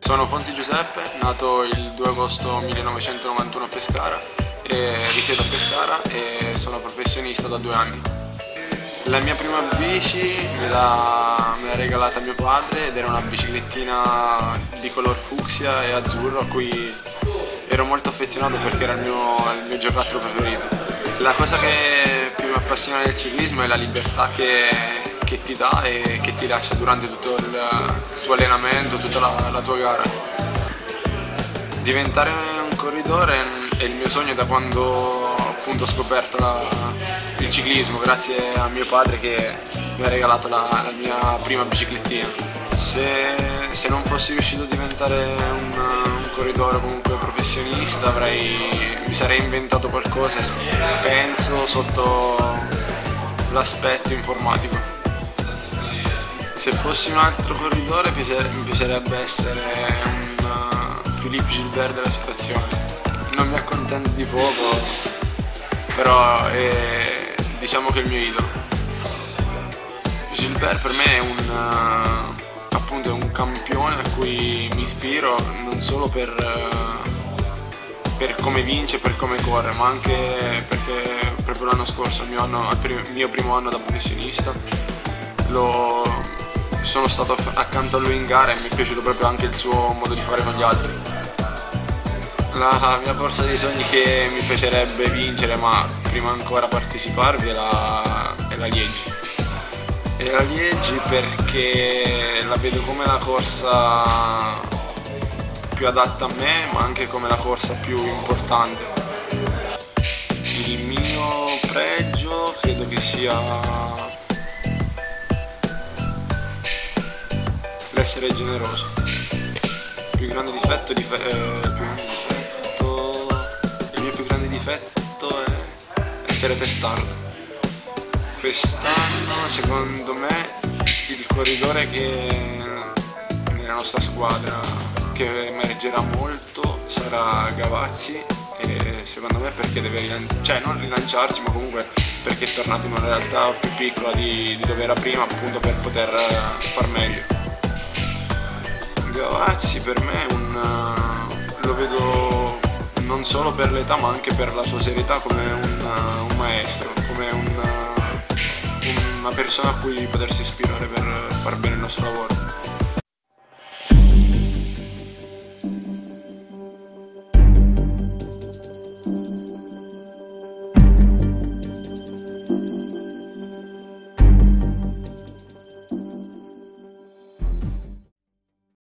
Sono Fonzi Giuseppe, nato il 2 agosto 1991 a Pescara e risiedo a Pescara e sono professionista da 2 anni. La mia prima bici me l'ha regalata mio padre ed era una biciclettina di color fucsia e azzurro a cui ero molto affezionato perché era il mio giocattolo preferito. La cosa che più mi appassiona del ciclismo è la libertà che ti dà e che ti lascia durante tutto il tuo allenamento, tutta la tua gara. Diventare un corridore è il mio sogno da quando appunto ho scoperto il ciclismo, grazie a mio padre che mi ha regalato la mia prima biciclettina. Se non fossi riuscito a diventare un corridore comunque professionista mi sarei inventato qualcosa, penso, sotto l'aspetto informatico. Se fossi un altro corridore mi piacerebbe essere un Philippe Gilbert della situazione. Non mi accontento di poco, però diciamo che è il mio idolo. Gilbert per me è appunto è un campione a cui mi ispiro non solo per come vince, per come corre, ma anche perché proprio l'anno scorso, il mio primo anno da professionista, sono stato accanto a lui in gara e mi è piaciuto proprio anche il suo modo di fare con gli altri. La mia borsa dei sogni che mi piacerebbe vincere, ma prima ancora parteciparvi, è la Liegi. E la Liegi perché la vedo come la corsa più adatta a me, ma anche come la corsa più importante. Il mio pregio credo che sia l'essere generoso. Il mio più grande difetto è essere testardo. Quest'anno secondo me il corridore che nella nostra squadra che emergerà molto sarà Gavazzi, e secondo me perché deve non rilanciarsi, ma comunque perché è tornato in una realtà più piccola di dove era prima, appunto per poter far meglio. Gavazzi per me lo vedo non solo per l'età ma anche per la sua serietà come un maestro, come una persona a cui potersi ispirare per far bene il nostro lavoro.